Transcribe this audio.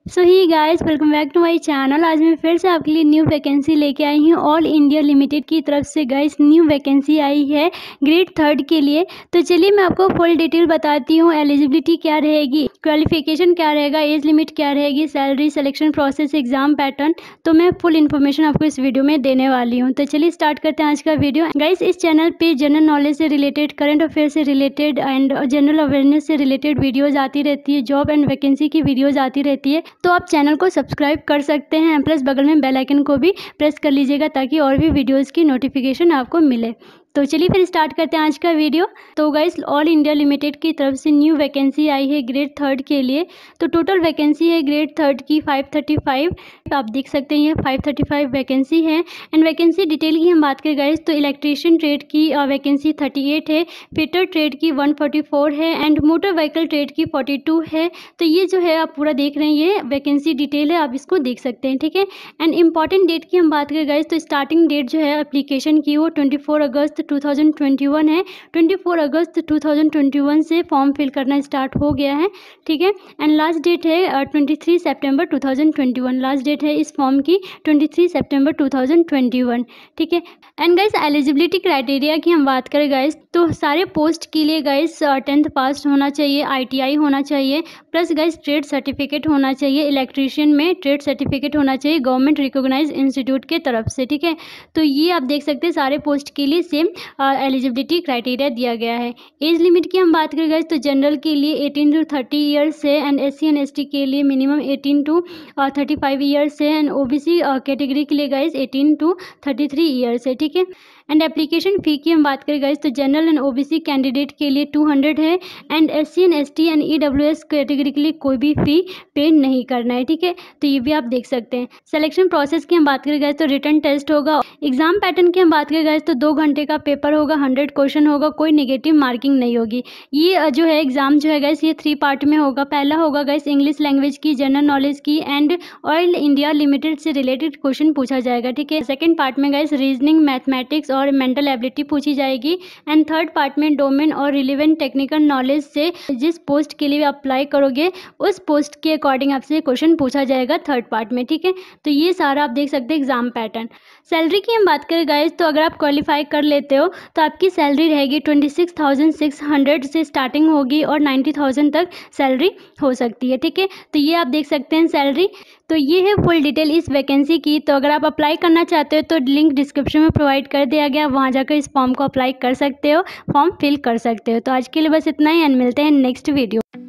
So hi guys, welcome back to my channel. आज मैं फिर से आपके लिए न्यू वैकेंसी लेके आई हूँ। ऑल इंडिया लिमिटेड की तरफ से गाइस न्यू वैकेंसी आई है ग्रेड 3 के लिए। तो चलिए मैं आपको फुल डिटेल बताती हूँ। एलिजिबिलिटी क्या रहेगी, क्वालिफिकेशन क्या रहेगा, एज लिमिट क्या रहेगी, salary, selection process, exam pattern, तो मैं फुल इन्फॉर्मेशन आपको इस वीडियो में देने वाली हूँ। तो चलिए स्टार्ट करते हैं आज का वीडियो। गाइस इस चैनल पे जनरल नॉलेज से रिलेटेड, करंट अफेयर से रिलेटेड एंड जनरल अवेयरनेस से रिलेटेड वीडियोज आती रहती है, जॉब एंड वैकेंसी की वीडियोज आती रहती है। तो आप चैनल को सब्सक्राइब कर सकते हैं, प्लस बगल में बेल आइकन को भी प्रेस कर लीजिएगा ताकि और भी वीडियोस की नोटिफिकेशन आपको मिले। तो चलिए फिर स्टार्ट करते हैं आज का वीडियो। तो गाइस ऑल इंडिया लिमिटेड की तरफ से न्यू वैकेंसी आई है ग्रेड 3 के लिए। तो टोटल वैकेंसी है ग्रेड 3 की 535। आप देख सकते हैं ये 535 वैकेंसी है। एंड वैकेंसी डिटेल की हम बात करें गाइस तो इलेक्ट्रीशियन ट्रेड की वैकेंसी 38 है, फिटर ट्रेड की 144 है एंड मोटर व्हीकल ट्रेड की 42 है। तो ये जो है आप पूरा देख रहे हैं, ये वैकेंसी डिटेल है, आप इसको देख सकते हैं, ठीक है। एंड इंपॉर्टेंट डेट की हम बात करें गाइस तो स्टार्टिंग डेट जो है एप्लीकेशन की वो 24 अगस्त 2021 है। 24 अगस्त 2021 से फॉर्म फिल करना स्टार्ट हो गया है, ठीक है। एंड लास्ट डेट है 23 सितंबर 2021। लास्ट डेट है इस फॉर्म की 23 सितंबर 2021, ठीक है। एंड गाइस एलिजिबिलिटी क्राइटेरिया की हम बात करें गाइस तो सारे पोस्ट के लिए गाइस 10th पास होना चाहिए, ITI होना चाहिए, प्लस गाइस ट्रेड सर्टिफिकेट होना चाहिए। इलेक्ट्रीशियन में ट्रेड सर्टिफिकेट होना चाहिए गवर्नमेंट रिकॉग्नाइज इंस्टीट्यूट के तरफ से, ठीक है। तो ये आप देख सकते हैं सारे पोस्ट के लिए सेम एलिजिबिलिटी क्राइटेरिया दिया गया है। एज लिमिट की हम बात करें गाइस तो जनरल के लिए 18 to 30 ईयर्स है एंड SC एंड ST के लिए मिनिमम 18 to 35 ईयर्स है एंड OBC कैटेगरी के लिए गाइस 18 to 33 ईयर्स है, ठीक है। एंड एप्लीकेशन फ़ी की हम बात करें गाइस तो जनरल एंड OBC कैंडिडेट के लिए 200 है and SC and ST and EWS category के लिए कोई भी फ़ी पे नहीं करना है, ठीक है। तो ये भी आप देख सकते हैं। सिलेक्शन प्रोसेस की हम बात करें गाइस तो रिटन टेस्ट होगा। एग्जाम पैटर्न की हम बात करें गाइस तो 2 घंटे का पेपर होगा, 100 क्वेश्चन होगा, कोई नेगेटिव मार्किंग नहीं होगी। ये जो है एग्जाम जो है गाइस ये 3 पार्ट में होगा। पहला होगा गाइस इंग्लिश लैंग्वेज की, जनरल नॉलेज की एंड ऑयल इंडिया लिमिटेड से रिलेटेड क्वेश्चन पूछा जाएगा, ठीक है। सेकंड पार्ट में गाइस रीजनिंग, मैथमेटिक्स और मेंटल एबिलिटी पूछी जाएगी एंड थर्ड पार्ट में डोमेन और रिलेवेंट टेक्निकल नॉलेज से जिस पोस्ट के लिए अप्लाई करोगे उस पोस्ट के अकॉर्डिंग आपसे क्वेश्चन पूछा जाएगा थर्ड पार्ट में, ठीक है। तो ये सारा आप देख सकते हैं एग्जाम पैटर्न। सैलरी की हम बात करें गाइस तो अगर आप क्वालिफाई कर लेते हो तो आपकी सैलरी रहेगी 26,600 से स्टार्टिंग होगी और 90,000 तक सैलरी हो सकती है, ठीक है। तो ये आप देख सकते हैं सैलरी। तो ये है फुल डिटेल इस वैकेंसी की। तो अगर आप अप्लाई करना चाहते हो तो लिंक डिस्क्रिप्शन में प्रोवाइड कर दिया गया, वहाँ जाकर इस फॉर्म को अप्लाई कर सकते हो, फॉर्म फिल कर सकते हो। तो आज के लिए बस इतना ही एंड मिलते हैं नेक्स्ट वीडियो।